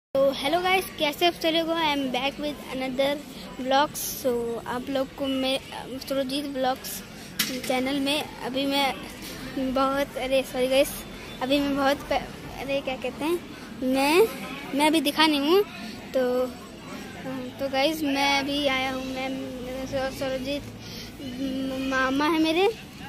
तो hello guys, कैसे आप चले गो। I am back with another blogs. So आप लोग को मैं सुरजीत ब्लॉग्स चैनल में अभी मैं बहुत सॉरी गाइस, अभी मैं बहुत क्या कहते हैं, मैं अभी दिखा नहीं हूँ। तो गाइस मैं अभी आया हूँ। मैं सुरजीत मामा है मेरे,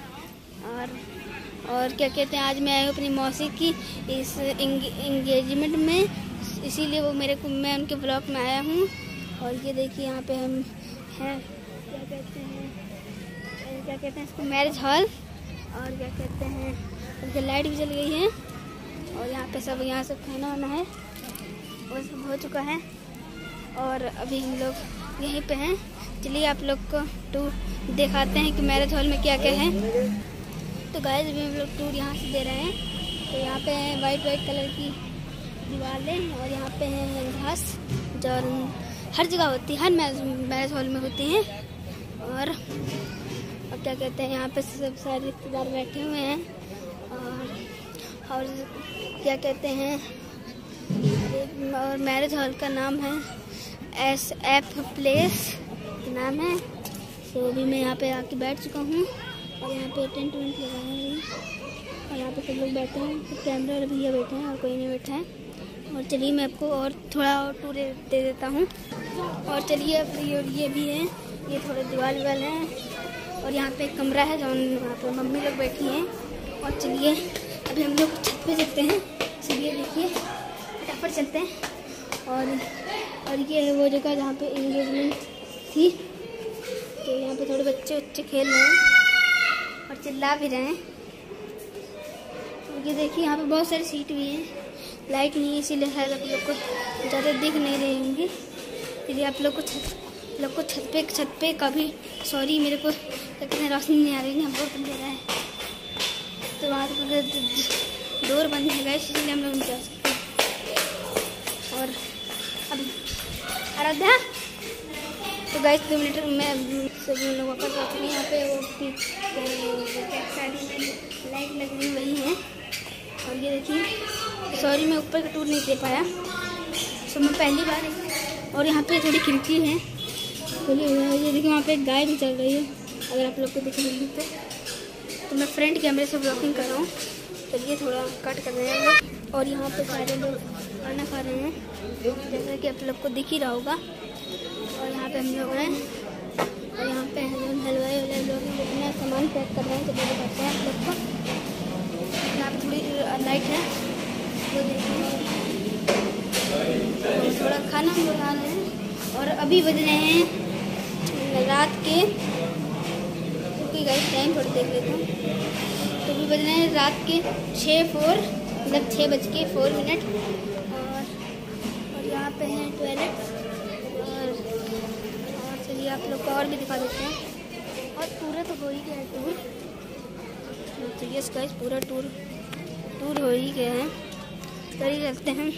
और क्या कहते हैं, आज मैं आई हूँ अपनी मौसी की इस इंगेजमेंट में, इसीलिए मैं उनके ब्लॉग में आया हूँ। और ये देखिए यहाँ पे हम हैं, क्या कहते हैं इसको, मैरिज हॉल। और क्या कहते हैं, उनकी लाइट भी जल गई है। और यहाँ सब खाना वाना है, वो सब हो चुका है। और अभी हम लोग यहीं पे हैं। चलिए आप लोग को टूर दिखाते हैं कि मैरिज हॉल में क्या क्या है। तो गाइस अभी हम लोग टूर यहाँ से दे रहे हैं। तो यहाँ पे वाइट कलर की दीवारें, और यहाँ पे है घास जो हर जगह होती है, हर मैरिज हॉल में होती हैं। और क्या कहते हैं, यहाँ पे सब सारे रिश्तेदार बैठे हुए हैं। और क्या कहते हैं, और मैरिज हॉल का नाम है SF प्लेस नाम है। तो अभी मैं यहाँ पे आके बैठ चुका हूँ, और यहाँ पे टेंट वेंट लगाए हैं, और यहाँ पे सब लोग बैठे हैं। तो कैमरा वाले भैया बैठे हैं और कोई नहीं बैठा है। और चलिए मैं आपको और थोड़ा और टूर दे देता हूँ। और चलिए अब ये भी है, ये थोड़े दीवार है। और यहाँ पे एक कमरा है जहाँ वहाँ पे मम्मी लोग बैठी हैं। और चलिए अभी हम लोग छत पे चलते हैं। चलिए देखिए फटाफट चलते हैं। और ये है वो जगह जहाँ पे इंगेजमेंट थी। तो यहाँ पे थोड़े बच्चे खेल रहे हैं और चिल्ला भी रहे हैं। और ये देखिए यहाँ पे बहुत सारी सीट भी हैं, लाइट नहीं है इसीलिए शायद आप लोग को ज़्यादा दिख नहीं रही होंगी। इसलिए आप लोग को छत पे कभी सॉरी, मेरे को कहते रोशनी नहीं आ रही है, बहुत अंधेरा है। तो वहाँ पर डोर बंद है गाइस, इसलिए हम लोग नहीं जा सकते। और अब आराध्या, तो गाइस 2 मिनट में सभी लोग वापस आ चुके हैं। यहाँ पे वो शादी में लाइट लग रही वही है। और ये देखिए, सॉरी मैं ऊपर का टूर नहीं दे पाया, तो मैं पहली बार। और यहाँ पे थोड़ी खिड़की है खुली हुई है। ये देखिए वहाँ पे एक गाय भी चल रही है, अगर आप लोग को दिख रही है तो मैं फ्रंट कैमरे से ब्लॉगिंग कर रहा हूँ। चलिए थोड़ा कट कर रहे हैं लोग। और यहाँ पे सारे लोग खाना खा रहे हैं, जैसा कि आप लोग को दिख ही रहा होगा। और यहाँ पे हम लोग हैं, और यहाँ पे हलवाई वाले लोग अपना सामान पैक कर रहे हैं। चलिए बताते हैं आप लोग को। यहाँ पे थोड़ी लाइट है, वो देखिए, थोड़ा खाना हम लोग खा रहे हैं। और अभी बज रहे हैं रात के, क्योंकि गाइस टाइम थोड़ी देख लेते हैं। तो अभी बज रहे हैं रात के 6:04। और यहाँ पे है टॉयलेट। और चलिए आप लोग को और भी दिखा देते हैं। और पूरा तो हो ही गया है टूर। चलिए गाइस पूरा टूर हो ही गया है। चलिए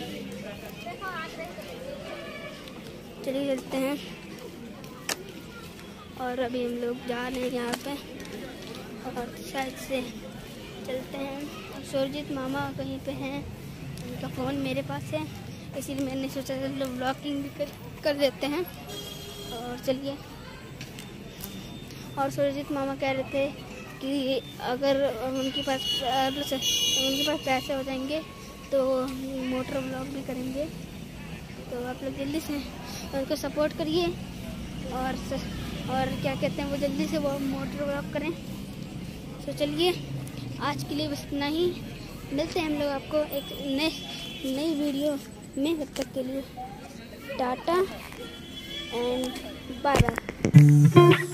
चलते हैं। और अभी हम लोग जा रहे हैं यहाँ पे, और शायद से चलते हैं। और सुरजीत मामा कहीं पे हैं, उनका फ़ोन मेरे पास है, इसीलिए मैंने सोचा चलो ब्लॉगिंग भी कर देते हैं। और चलिए, और सुरजीत मामा कह रहे थे कि अगर उनके पास पैसे हो जाएंगे तो मोटर व्लॉग भी करेंगे। तो आप लोग जल्दी से उनको सपोर्ट करिए, और क्या कहते हैं, वो जल्दी से वो मोटर व्लॉग करें। तो चलिए आज के लिए बस इतना ही। मिलते हैं हम लोग आपको एक नई वीडियो में। तब तक के लिए टाटा एंड बाय बाय।